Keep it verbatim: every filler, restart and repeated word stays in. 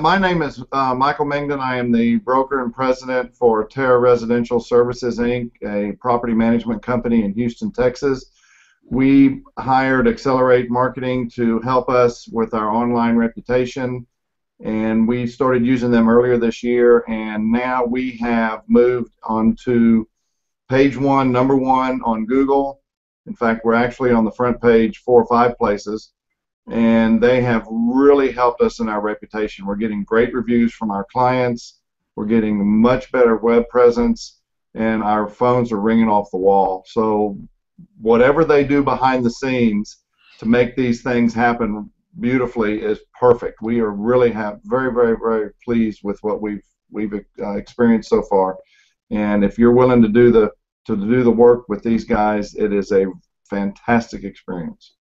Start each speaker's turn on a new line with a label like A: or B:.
A: My name is uh, Michael Mengden. I am the broker and president for Terra Residential Services, Incorporated, a property management company in Houston, Texas. We hired Accelerate Marketing to help us with our online reputation, and we started using them earlier this year, and now we have moved on to page one, number one on Google. In fact, we're actually on the front page four or five places, and they have really helped us in our reputation. We're getting great reviews from our clients. We're getting much better web presence, and our phones are ringing off the wall. So whatever they do behind the scenes to make these things happen beautifully is perfect. We are really have very, very, very pleased with what we've we've uh, experienced so far. And if you're willing to do the to do the work with these guys, it is a fantastic experience.